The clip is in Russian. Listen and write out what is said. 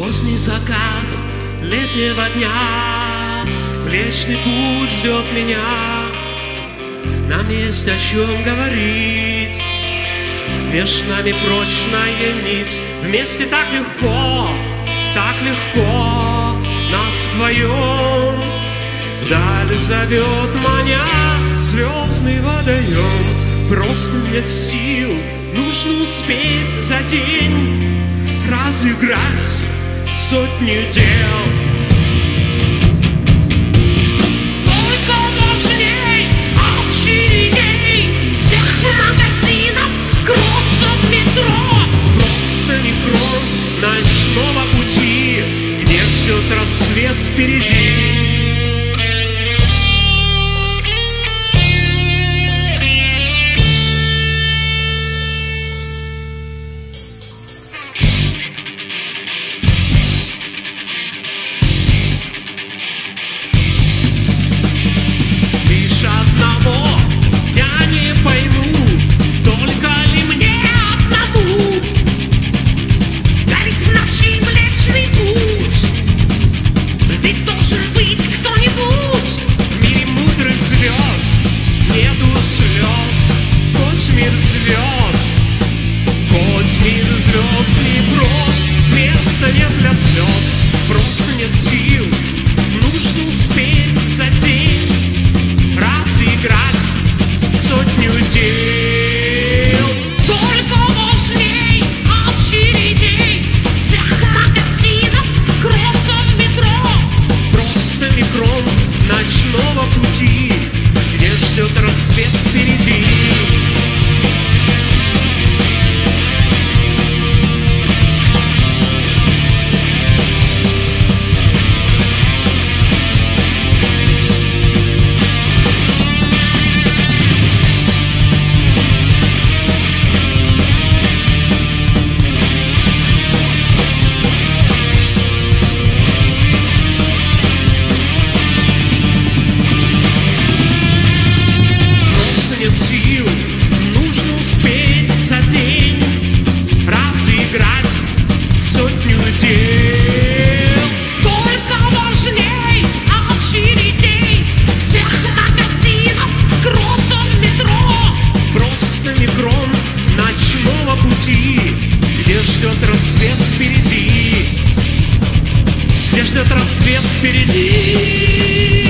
Поздний закат летнего дня, Млечный путь ждет меня. Нам есть о чем говорить, меж нами прочная нить. Вместе так легко нас вдвоем. Вдаль зовет маня звездный водоем. Просто нет сил, нужно успеть за день разыграть сотню дел. Только важней очередей всех магазинов, кроссов, метро. Просто микрон ночного пути, где ждет рассвет впереди. Звезд непрост, места нет для слез, просто нет сил, нужно успеть за день разыграть сотню дел. Только важней очередей всех магазинов, кроссов, метро. Просто микрон ночного пути, где ждет рассвет впереди. Сил, нужно успеть за день разыграть сотню дел. Только важней очередей всех магазинов, кроссов, метро. Просто микрон ночного пути, где ждет рассвет впереди, где ждет рассвет впереди.